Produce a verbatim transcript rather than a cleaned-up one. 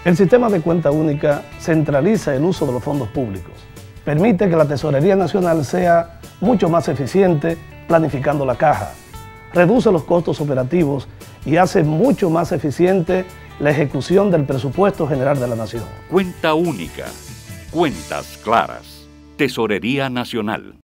El sistema de cuenta única centraliza el uso de los fondos públicos, permite que la Tesorería Nacional sea mucho más eficiente planificando la caja, reduce los costos operativos y hace mucho más eficiente la ejecución del presupuesto general de la Nación. Cuenta única, cuentas claras, Tesorería Nacional.